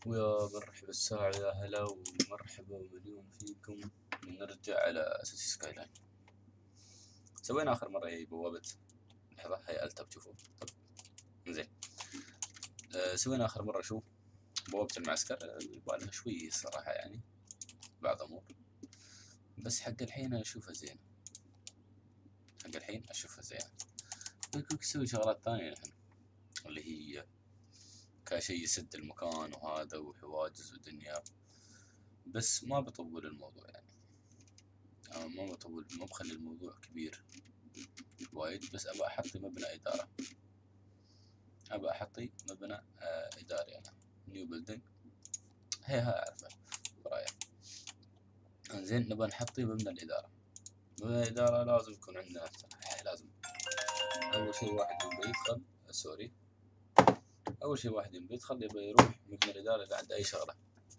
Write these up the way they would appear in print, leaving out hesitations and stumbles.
ويا مرحبا الساعة يا هلا ومرحبا ومليون فيكم. نرجع على اساسي سكاي لاين. سوينا اخر مرة هي بوابة. لحظة هي التا بتشوفوا. طب زين. سوينا اخر مرة شو بوابة المعسكر. يبغالها شوي الصراحة يعني بعض امور، بس حق الحين اشوفها زين. حق الحين اشوفها زين. ممكن نسوي شغلات ثانية الحين اللي هي كشي يسد المكان وهذا وحواجز ودنيا، بس ما بطول الموضوع يعني. ما بطول، ما بخلي الموضوع كبير وايد، بس ابى احطي مبنى ادارة. ابى احطي مبنى اداري انا. نيو بيلدينج هي اعرفها ورايا. انزين نبى نحطي مبنى الادارة. مبنى الادارة لازم يكون عندنا لازم اول شي واحد يبي يدخل سوري اول شي واحد يبي يدخل يبي يروح مبنى الادارة اذا عنده اي شغلة،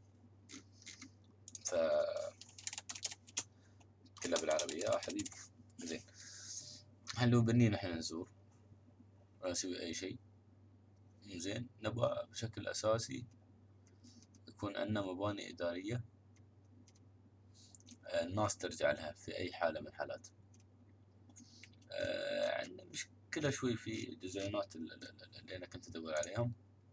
ف كلها بالعربية يا حبيبي. زين هل لو بنين احنا نزور ولا نسوي اي شيء. زين نبغى بشكل اساسي يكون عندنا مباني ادارية الناس ترجع لها في اي حالة من الحالات. عندنا مشكلة شوي في الديزاينات اللي انا كنت ادور عليهم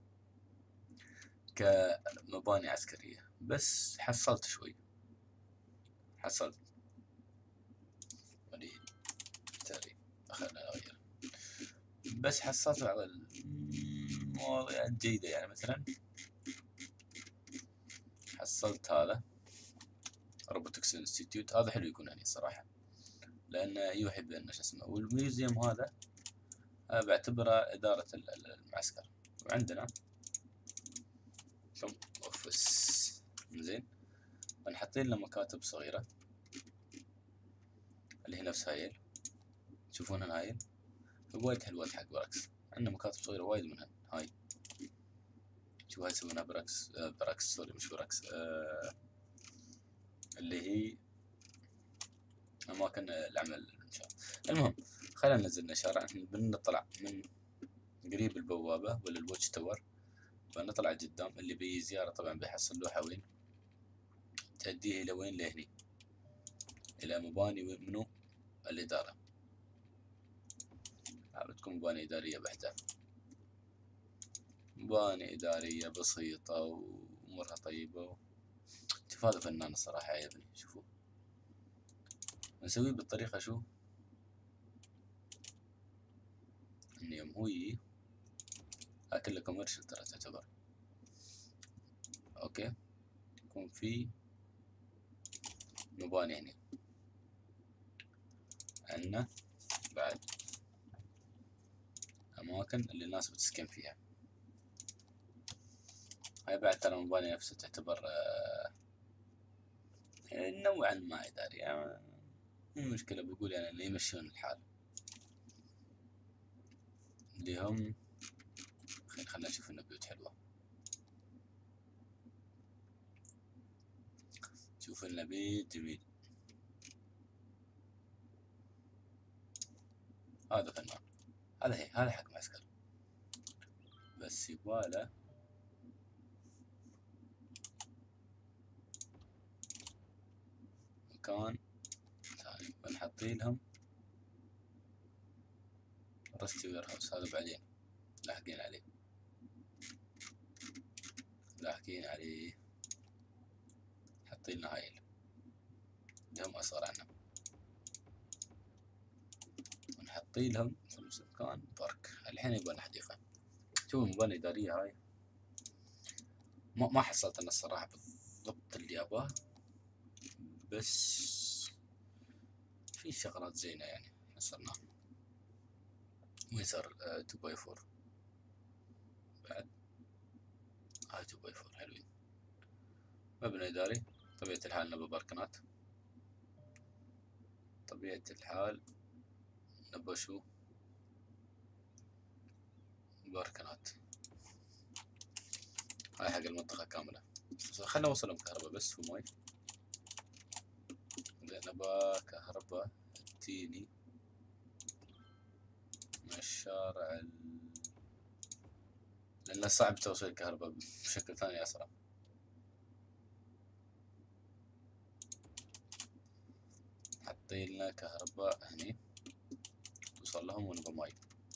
كمباني عسكرية، بس حصلت شوي. حصلت ولي تاريخ خلنا نغير، بس حصلت بعض المواضيع الجيدة. يعني مثلا حصلت هذا روبوتكس انستيتيوت، هذا حلو يكون يعني صراحة، لأنه يوحي بأن شو اسمه. والميوزيوم هذا بعتبره إدارة المعسكر. وعندنا ثم أوفيس. زين ونحطين له مكاتب صغيرة اللي هي نفس هايل. تشوفونها هايل وايد حلوة حق براكس. عندنا مكاتب صغيرة وايد منها هاي. شوف هاي يسوونها براكس سوري مش براكس، اللي هي أماكن العمل إن شاء الله. المهم خلينا ننزل شارع. بنطلع من قريب البوابة ولا الواتش تاور، فنطلع قدام. اللي بي زيارة طبعا بيحصل لوحة وين تأديه إلى وين؟ لهني إلى مباني منو الإدارة. بتكون مباني إدارية بحتة، مباني إدارية بسيطة وأمورها طيبة. شوف هذا فنان الصراحة يا ابني. شوفوا نسويه بالطريقة شو إن يوم هو يجي كله كوميرشل ترى تعتبر أوكي. يكون في مباني هنا عندنا بعد أماكن اللي الناس بتسكن فيها. هاي بعد ترى المباني نفسها تعتبر نوعا ما إداري يعني. مو مشكلة بقول يعني اللي يمشون الحال اللي هم. خلنا نشوف إنه بيوت حلوة. شوف لنا بيت جميل. هذا فنان. هذا حق معسكر، بس يبغاله مكان ثاني. بنحطي لهم رستي وير هاوس. هذا بعدين لاحقين عليه لاحقين عليه. حاطين لنا هايل اللي هم أصغر عنه، ونحطي لهم في نفس المكان بارك. الحين يبغى حديقة. شوف المباني الإدارية هاي ما حصلت أنا الصراحة بالضبط اللي أبغاه، بس في شغلات زينة يعني حصلناها. وين صار 2 باي 4 بعد. هاي 2 باي 4 حلوين. مبنى إداري طبيعة الحال نبى باركنات. طبيعة الحال نبى شو باركنات. هاي حق المنطقة كاملة. خلنا نوصلهم كهرباء بس وماي. نبى كهرباء تجيني من الشارع لأنه صعب توصيل الكهرباء بشكل ثاني أسرع. حاطين لنا كهرباء هني توصل لهم، ونبغى ماي.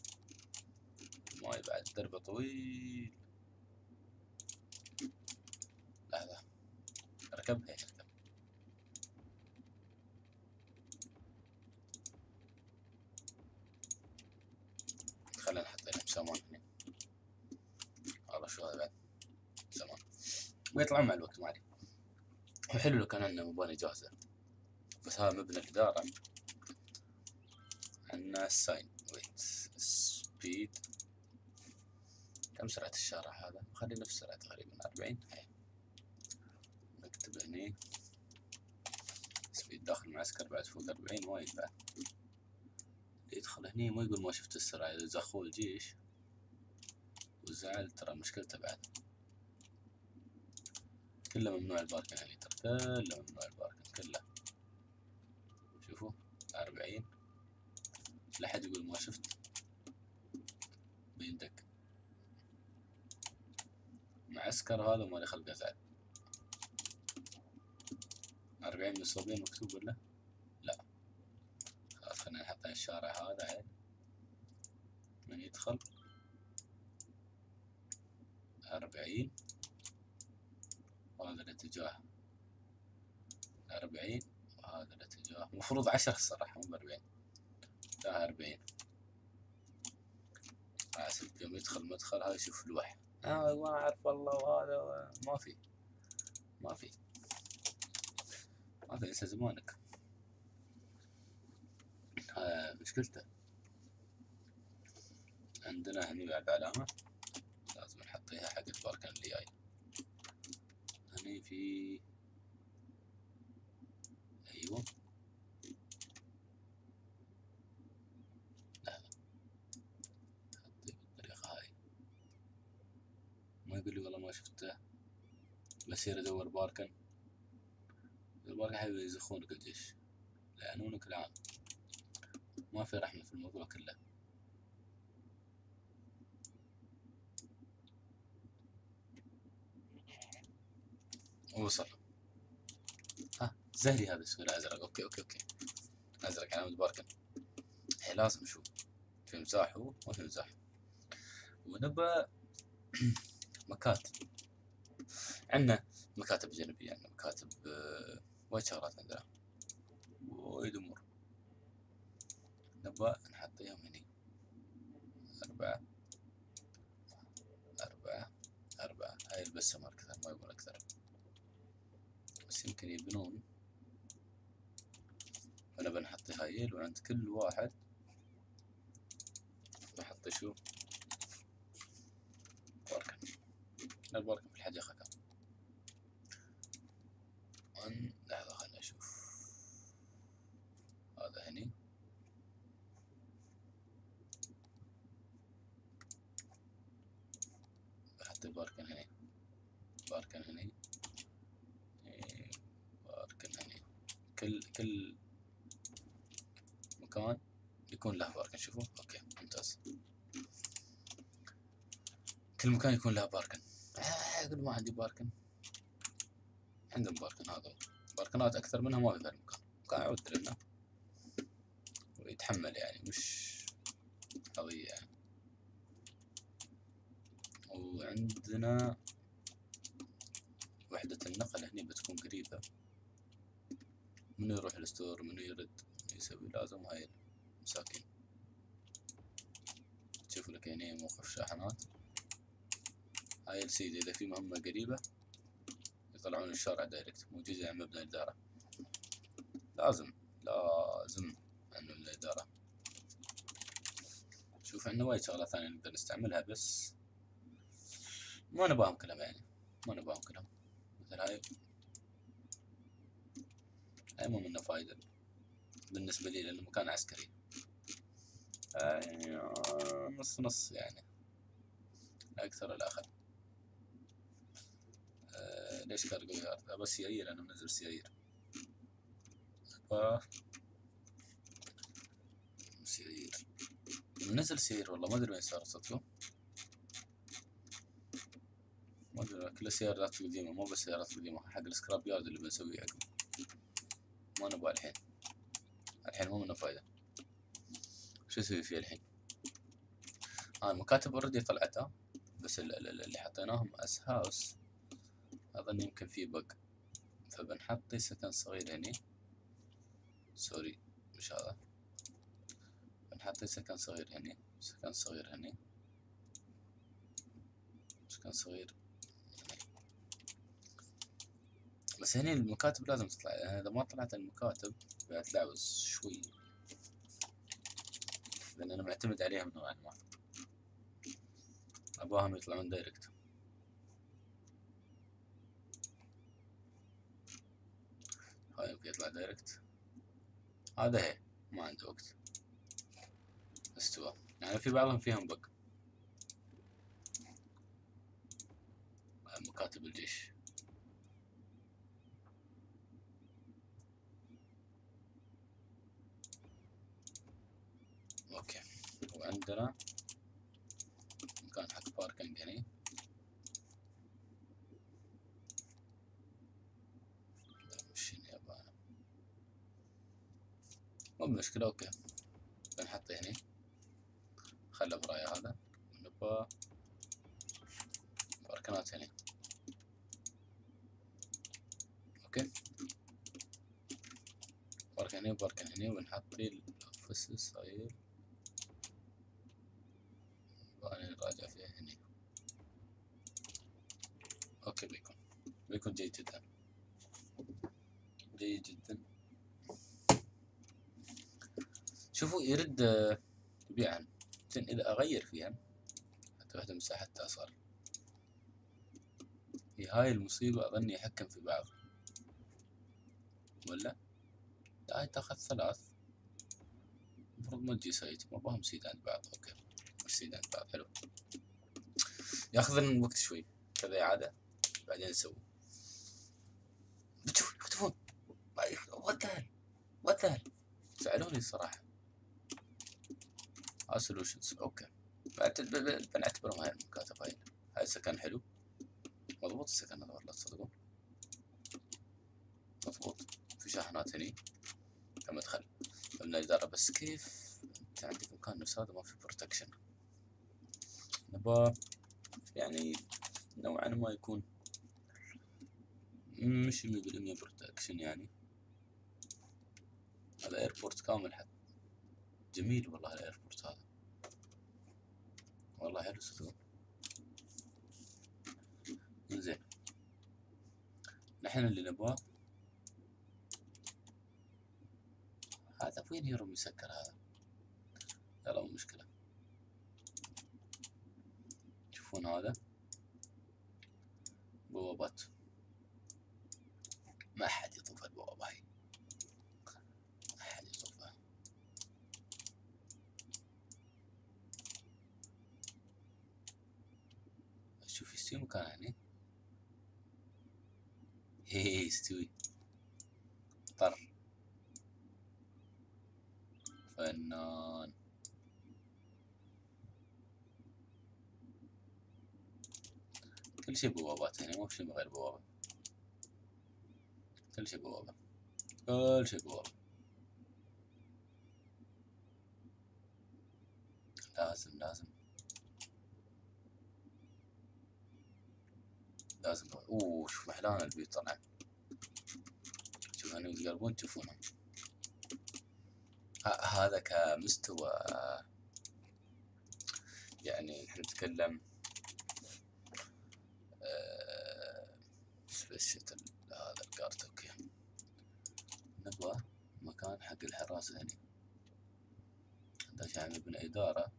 ماي بعد دربه طويل. لحظة اركب. هي اركب. خلينا نحط لهم سامان هني. والله شو هذا بعد سامان، ويطلعون مع الوقت ما عليه. وحلو لو كان عندنا مباني جاهزة. بس هذا مبنى الإدارة. عندنا الساين ويت سبيد. كم سرعة الشارع هذا؟ خلي نفس السرعة تقريبا 40. نكتب هني سبيد داخل المعسكر بعد فوق 40 ما ينفع. يدخل هني ما يقول ما شفت السرعة. إذا زخوا الجيش وزعل ترى مشكلته بعد. كله ممنوع الباركن يعني، ترى كله ممنوع الباركن كله. شوفوا 40. لا حد يقول ما شفت بيندق. معسكر هذا مالي خلق ازعل. 40 مصابين مكتوب ولا لا؟ خلاص خلينا نحط الشارع هذا عيل من يدخل 40. وهذا الاتجاه 40 وهذا الاتجاه مفروض 10 الصراحة مو 40. لا 40. حاسب يوم يدخل مدخل هذا يشوف لوح. ما اعرف والله. وهذا ما في انسى زمانك. مشكلته. عندنا هني بعد علامة لازم نحطيها حق الباركن اللي جاي. هني في ايوه. لا حطيه بالطريقة هاي. ما يقول لي والله ما شفته. بصير ادور باركن. الباركن حبيبي يزخونك الجيش، لعنونك العام. ما في رحمة في الموضوع كله. وصل. ها زهري هذا السؤال ازرق. اوكي ازرق علامة باركن. هي لازم نشوف في مزاح هو ما في مزاح. ونبى مكاتب. عندنا مكاتب جانبية، عندنا مكاتب وايد شغلات عندنا وايد امور. نبى نحطيهم هني 4 4 4. هاي البسمة أكثر ما يبون أكثر، بس يمكن يبنون. أنا بنحط هايل وعند كل واحد بحط شو باركن. الباركن في الحديقة كم؟ لحظة خلنا نشوف. هذا هني بحط الباركن هني. باركن هني باركن هني. كل مكان يكون له باركن. شوفوا اوكي ممتاز. كل مكان يكون له باركن. يقول ما عندي باركن. عندهم باركن. هذا باركنات اكثر منها ما في المكان. مكان يعود لنا ويتحمل يعني مش قضية يعني. وعندنا وحدة النقل هني بتكون قريبة. منو يروح الستور منو يرد منو يسوي. لازم هاي مساكين. تشوف لك هني موقف شاحنات. هاي السيدة إذا في مهمة قريبة يطلعون الشارع دايركت، مو جزء من مبنى الإدارة. لازم عن الإدارة. شوف عندنا وايد شغلات ثانية نقدر نستعملها، بس ما نباهم كلهم يعني. ما نباهم كلهم. مثل هاي مو منه فايدة بالنسبة لي لأنه مكان عسكري. نص نص يعني، لا أكثر ولا أقل. ليش كارجو بس سيايير. أنا منزل سيايير. سيايير منزل سيايير والله ما أدري وين صار صدقوا. كل السيارات القديمة، مو بس السيارات القديمة، حق السكراب يارد اللي بنسويه عقب. ما نبغى الحين مو منه فايدة. شو اسوي فيه الحين؟ المكاتب اوريدي طلعتها، بس اللي حطيناهم اس هاوس اظن يمكن فيه بق، فبنحط سكن صغير هني. سوري مش هذا، بنحط سكن صغير هني، سكن صغير هني، سكن صغير هني. بس هني المكاتب لازم تطلع، يعني اذا ما طلعت المكاتب بتلعوز شوي، لان انا معتمد عليهم نوعا ما، ابغاهم يطلعون دايركت. هاي يمكن يطلع دايركت، هذا هي ما عنده وقت. استوى، يعني في بعضهم فيهم بق. مكاتب الجيش اوكي. وعندنا مكان حق باركنج هني، مش ياباني، مو مشكلة. اوكي بنحطه هني، خله برايا هذا، نبغى باركنات هني. اوكي باركن هني وباركن هني، ونحط الاوفيس صغير وانا راجع فيه هني. اوكي بيكون جيد جدا، جيد جدا. شوفوا يرد يبيعن، زين اذا اغير فيها حتى واحدة مساحتها صار، هي هاي المصيبة اظني يحكم في بعض ولا لا. هاي تاخذ 3، المفروض ما تجي سايت، ما بهم سيد عند بعض. اوكي مش سيد عند بعض، حلو. ياخذ لنا وقت شوي كذا اعادة بعدين نسوي. بتشوف يختفون، وات زعلوني الصراحة. سولوشنز اوكي، بنعتبرهم هاي المكاتب. هاي السكن حلو، مضبوط السكن هذا والله تصدقون مضبوط. في شاحنات هني كمدخل، قلنا إدارة. بس كيف انت عندك مكان نفس هذا ما في بروتكشن؟ نبغى يعني نوعا ما يكون مش 100% بروتكشن يعني. هذا ايربورت كامل حتى، جميل والله الايربورت هذا، والله حلو صدقون. زين نحن اللي نبغاه هذا، وين يروم يسكر هذا؟ يلا مو مشكلة. تشوفون هذا بوابات، ما حد يطوف البوابة هاي، ما حد يطوفها. شوف يستوي مكان هني، هي يستوي طر فنان. كل شي بوابات هنا، مو شي من غير بوابة، كل شي بوابة، كل شي بوابة. لازم اوه شوف محلان البيت طلع، شوف هني تقربون تشوفونهم. هذا كمستوى يعني نحن نتكلم سبيس شتل. هذا الكارت اوكي. نبغى مكان حق الحراسة هني، عشان نبني إدارة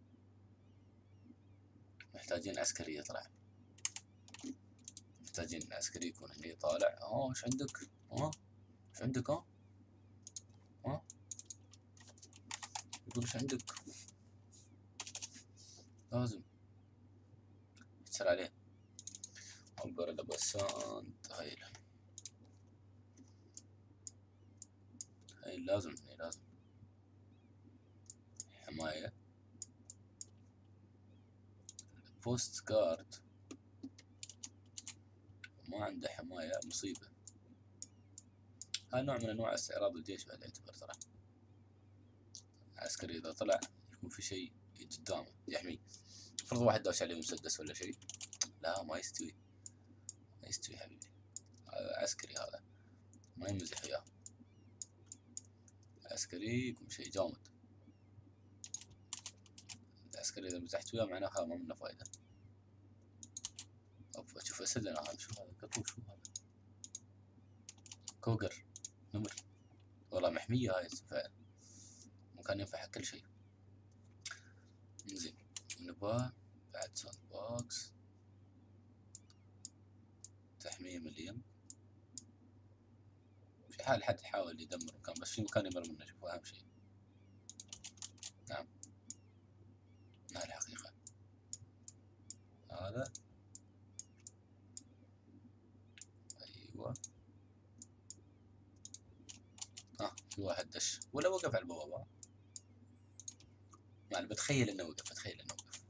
محتاجين عسكري يطلع، محتاجين عسكري يكون هني طالع. ايش عندك؟ ايش عندك؟ يقول ايش عندك؟ لازم يتصل عليه. عبر لبسانت هاي لازم حماية. بوست كارد ما عنده حماية مصيبة. هذا نوع من أنواع استعراض الجيش بعد يعتبر ترى. عسكري إذا طلع يكون في شيء قدامه يحميه. فرض واحد داش عليه مسدس ولا شيء، لا ما يستوي، ما يستوي حبيبي. هذا عسكري، هذا ما يمزح وياه. العسكري يكون شيء جامد. العسكري إذا مزحت وياه معناها ما منه فايدة. أوف أشوف أسد أنا هذا. شو هذا قطو؟ شو هذا؟ كوغر، نمر. والله محمية هاي فعلا، مكان ينفع كل شيء. زين نبغى بعد ساند بوكس، تحمية مليون. في حال حد حاول يدمر مكان، بس في مكان يمر منه، شوفوا أهم شيء. نعم هاي الحقيقة. هذا أيوة. في واحد دش ولا وقف على البوابة. يعني بتخيل انه وقف، بتخيل انه وقف.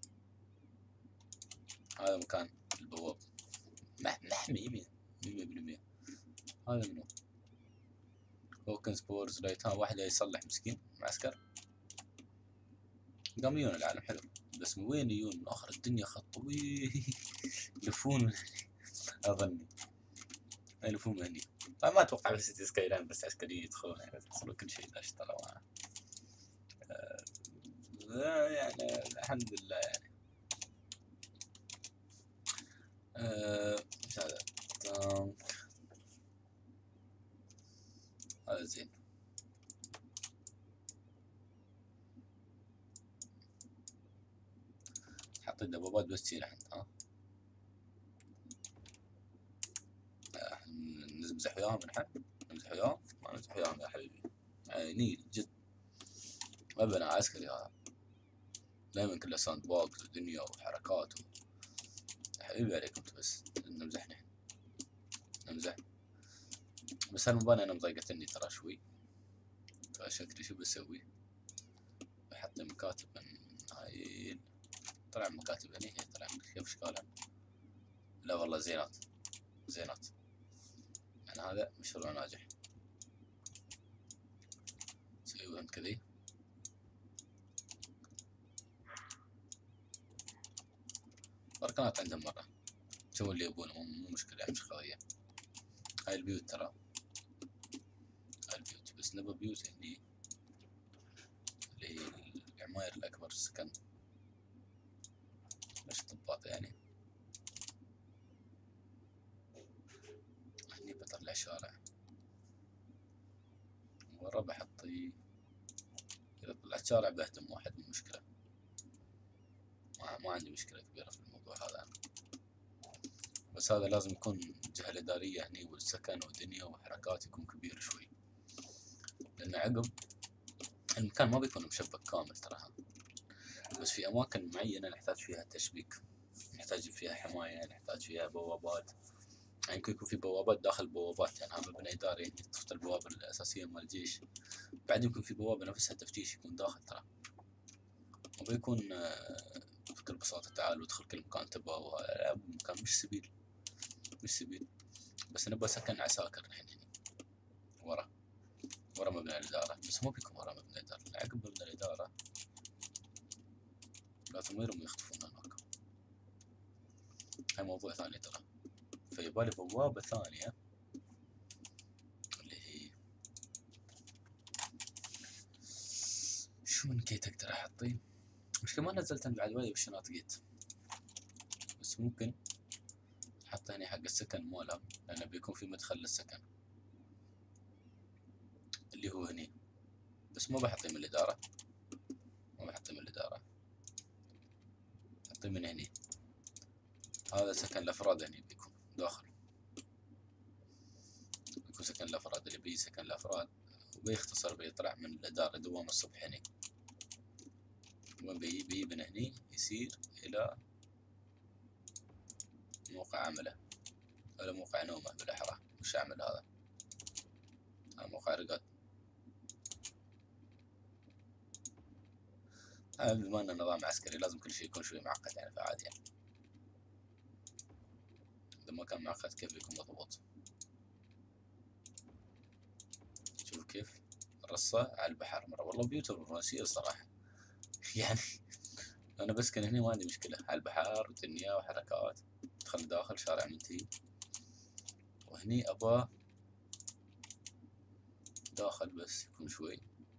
هذا مكان البواب محمي 100%. هذا منو؟ هوكنز بورز لايت. واحد يصلح مسكين معسكر. قام يجون العالم حلو، بس من وين يجون؟ من اخر الدنيا، خط طويل يلفون اظني يلفون من هني. ما اتوقع بس سيتي سكاي لاين بس عسكري يدخلون، يعني يدخلون كل شيء لا اشتغلوا معه. يعني الحمد لله يعني. ايش هذا؟ هذا زين. حطيت دبابات بس تصير الحين. نمزح وياهم الحين، نمزح وياهم، ما نمزح وياهم يا حبيبي. نيل جد، ما بنا عسكري هذا، دائما كله ساند بوكس ودنيا وحركات يا حبيبي عليكم بس نمزح نحن، نمزح. بس هالمباني انا مضايقتني ترى شوي، فشكلي شو بسوي؟ بحط مكاتب من هاي. طلع مكاتب هني، هي طلع كيف اشكالها؟ لا والله زينات، زينات. يعني هذا مشروع ناجح. سويهم كذي. بركانات عندهم مرة، سووا اللي يبونه، مو مشكلة يعني، مش قضية. هاي البيوت ترى، هاي البيوت، بس نبى بيوت هني اللي هي العماير الأكبر، السكن مش طباط يعني. هني بطلع شارع، ورا بحطي. إذا طلعت شارع بهدم واحد، مو مشكلة، ما عندي مشكلة كبيرة في الموضوع هذا أنا. بس هذا لازم يكون الجهة الإدارية هني والسكن ودنيا وحركات يكون كبير شوي، لأن عقب المكان ما بيكون مشبك كامل تراها. بس في أماكن معينة نحتاج فيها تشبيك، نحتاج فيها حماية، نحتاج فيها بوابات. يعني يكون في بوابات داخل بوابات، يعني هذا مبنى إداري، يعني تفتح البوابة الأساسية مال الجيش، بعدين يكون في بوابة نفسها تفتيش يكون داخل ترى. وبيكون بكل بساطة تعال وادخل كل مكان تبغى، مكان مش سبيل، مش سبيل. بس نبغى سكن عساكر نحن هنا ورا مبنى الإدارة، بس مو بيكون ورا مبنى الإدارة، عقب مبنى الإدارة لازم يرموا يخطفون هناك. هاي موضوع ثاني ترى. فيبالي بوابة ثانية اللي هي شو من كيت اقدر احطيه؟ مش ما نزلت بعد ولا وش ناطقيت، بس ممكن احط هنا حق السكن مالهم، لانه بيكون في مدخل للسكن اللي هو هني. بس ما بحطيه من الإدارة، ما بحطيه من الإدارة، بحطيه من هني. هذا سكن الأفراد هني بيكون داخل، بيكون سكن الأفراد، اللي بيه سكن الأفراد وبيختصر بيطلع من الإدارة دوام الصبح هني، وين بيجي من هني يسير إلى موقع عمله، ولا موقع نومه بالأحرى، مش عمل هذا موقع رقاد. بما انه نظام عسكري لازم كل شيء يكون شوي معقد يعني، فعادي يعني. المكان معقد كيف بيكون مضبوط. شوف كيف رصة على البحر مرة، والله بيوت رومانسية صراحة. يعني أنا بسكن هنا ما عندي مشكلة، على البحر ودنيا وحركات، تدخل داخل شارع منتهي. وهني أبا داخل بس يكون شوي،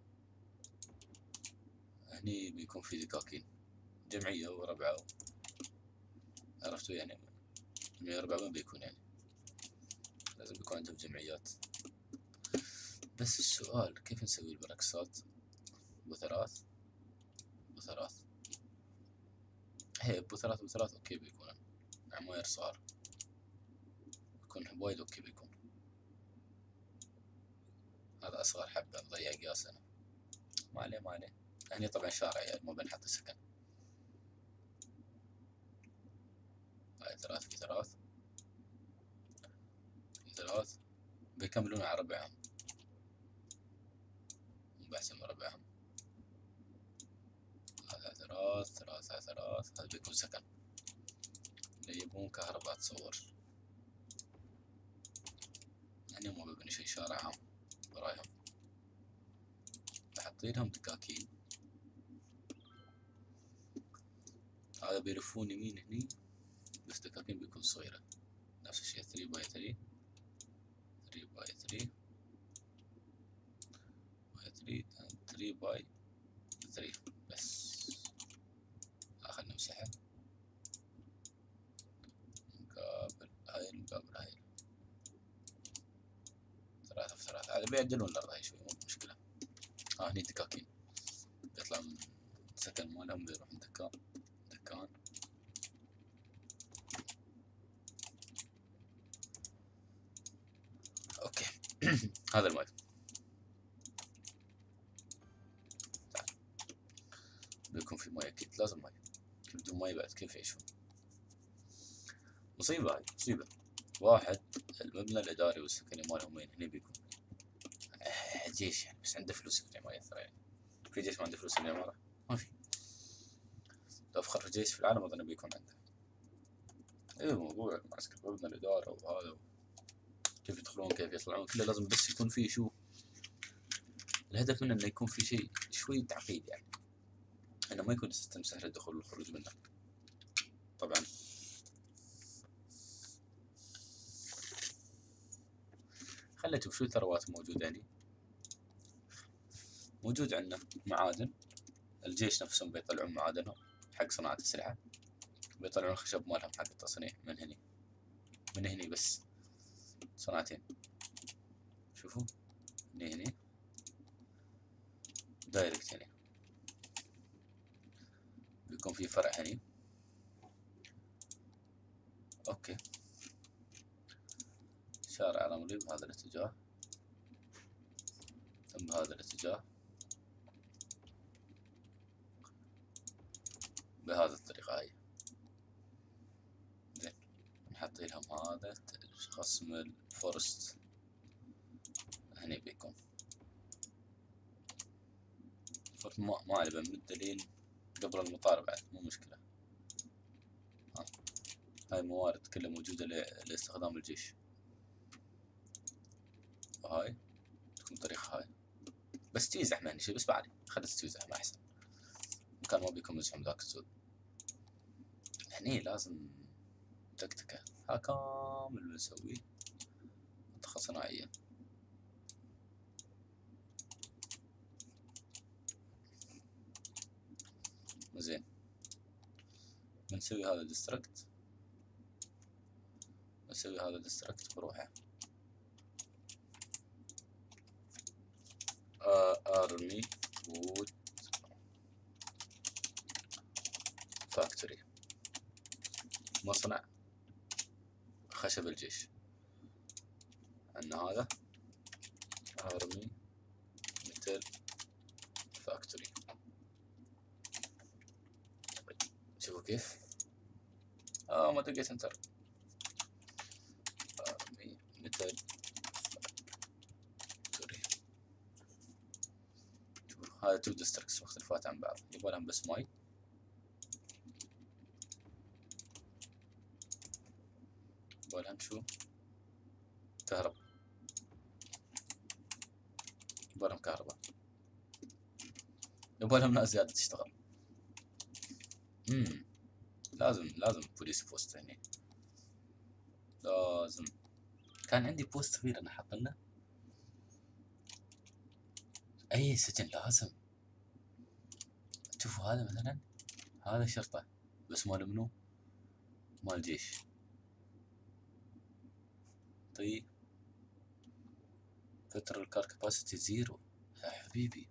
هني بيكون في دكاكين، جمعية وربعة، عرفتوا يعني جمعية وربعة وين بيكون يعني لازم يكون عندهم جمعيات. بس السؤال كيف نسوي البركسات؟ بثرات هي بثرات اوكي بيكون عماير صار بيكون وايد اوكي بيكون. هذا اصغر حبة مضيق قياس انا، ما عليه. هني طبعا شارع يعني مو بنحط سكن. هاي ثلاث بيكملون على ربعهم، مو بحسن ربعهم. هذا ثلاث هذا بيكون سكن اللي يبون كهرباء تصور. هني مو ببني شي شارع عام برايهم، بحطيلهم دكاكين. هذا بيلفون يمين هني بس دكاكين بيكون صغيرة، نفس الشي 3 باي 3 باي 3 بس. خلنا نمسحها، مقابل هاي 3 في 3. هذا بيعدلون الأرض هاي شوي مو مشكلة. هني دكاكين بيطلع من سكن مالهم بيروح من دكان. اوكي. هذا الماي بيكون في ماي اكيد، لازم ماي، بدون ماي بعد كيف يعيشون؟ مصيبة هاي مصيبة. واحد المبنى الإداري والسكني مالهم وين؟ هني بيكون جيش يعني، بس عنده فلوس يعني ما يأثر يعني. في جيش ما عنده فلوس بالعمارة؟ ما في. أفخر جيش في العالم أظن بيكون عنده. إيه موضوع معسكر المبنى الإداري وهذا كيف يدخلون كيف يطلعون كله لازم بس يكون فيه شو الهدف منه، إنه يكون في شيء شوي تعقيد يعني، إنه ما يكون سيستم سهل الدخول والخروج منه. طبعا خلينا نشوف شو الثروات موجودة يعني. موجود عندنا معادن، الجيش نفسهم بيطلعون معادنهم حق صناعة أسلحة، بيطلعون الخشب مالهم حق التصنيع من هني بس صناعتين. شوفوا هني دايركت هني بيكون في فرع هني. اوكي شارع رملي بهذا الاتجاه ثم بهذا الاتجاه بهذه الطريقة هاي. زين نحط لهم هذا خصم الفورست هني بيكون فرت ما علي بمد لين قبل المطار بعد مو مشكلة. هاي موارد كلها موجودة لاستخدام الجيش، وهاي تكون طريقة هاي بس تي زحمة هني شي بس بعد خلت تي زحمة أحسن، مكان ما بيكون مزحم ذاك السود. هني لازم تكتكة، ها كامل بنسويه منطقة صناعية. زين بنسوي هذا ديستركت، بنسوي هذا ديستركت بروحه ارمي وود فاكتوري، مصنع خشب الجيش. عندنا هذا ارمي ميتال فاكتوري. شوفوا كيف ما دقيت انتر. ارمي ميتال فاكتوري. شوفوا هذا تو ديستركتس مختلفات عن بعض، يبغالهم بس ماي. يبغالهم شو كهرب، يبغالهم كهرباء، يبغالهم ناس زيادة تشتغل. لازم بوليس بوست هني، لازم. كان عندي بوست كبير انا حاط لنا اي سجن لازم. شوفوا هذا مثلا، هذا شرطة بس مال منو؟ مال جيش. طيب بترول كار كاباسيتي 0 يا حبيبي.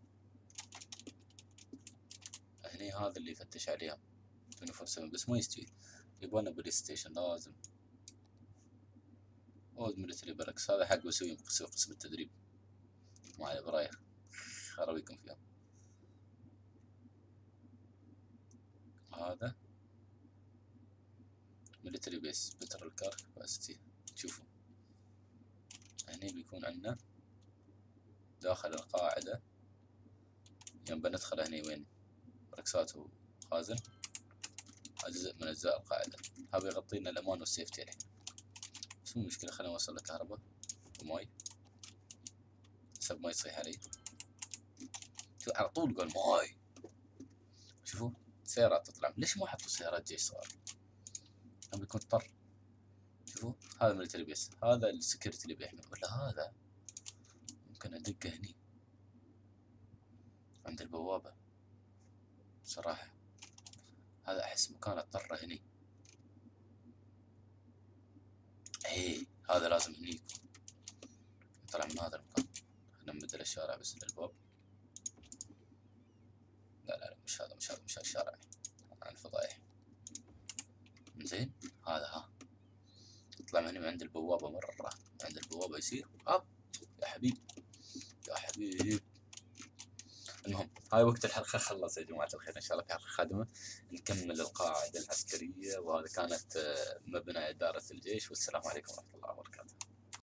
هني هذا اللي يفتش عليهم 24/7 بس ما يستوي. يبغانا بوليس ستيشن لازم. اولد ميلتري باركس هذا حق بسوي قسم التدريب. ما عليه برايه، خرابيكم فيهم. هذا ميلتري بيس بترول كار كاباسيتي. تشوفوا هني بيكون عندنا داخل القاعدة، يوم بندخل هني وين بركسات وخازن، جزء من أجزاء القاعدة. هذا يغطي لنا الأمان والسيفتي الحين. بس مو مشكلة، خلينا نوصل له كهرباء وماي حسب ما يصيح علي. شو على طول يقول ماي. شوفوا سيارات تطلع، ليش ما حطوا سيارات جيش صغار؟ هم بيكون اضطر. شوفوا هذا ميلتري بيس، هذا السكيورتي اللي بيحمي. ولا هذا ممكن أدقه هني عند البوابة صراحة. هذا أحس مكان اضطره هني. ايه هذا لازم هني يكون. طلع من هذا المكان. خلينا نبدل الشارع بس للباب. لا مش هذا مش الشارع عن الفضايح. زين هذا ها يطلع من هنا من عند البوابة مرة، عند البوابة يصير أب يا حبيب يا حبيب. المهم هاي وقت الحلقة خلص يا جماعة الخير، إن شاء الله في حلقة قادمة نكمل القاعدة العسكرية. وهذا كانت مبنى إدارة الجيش، والسلام عليكم ورحمة الله وبركاته.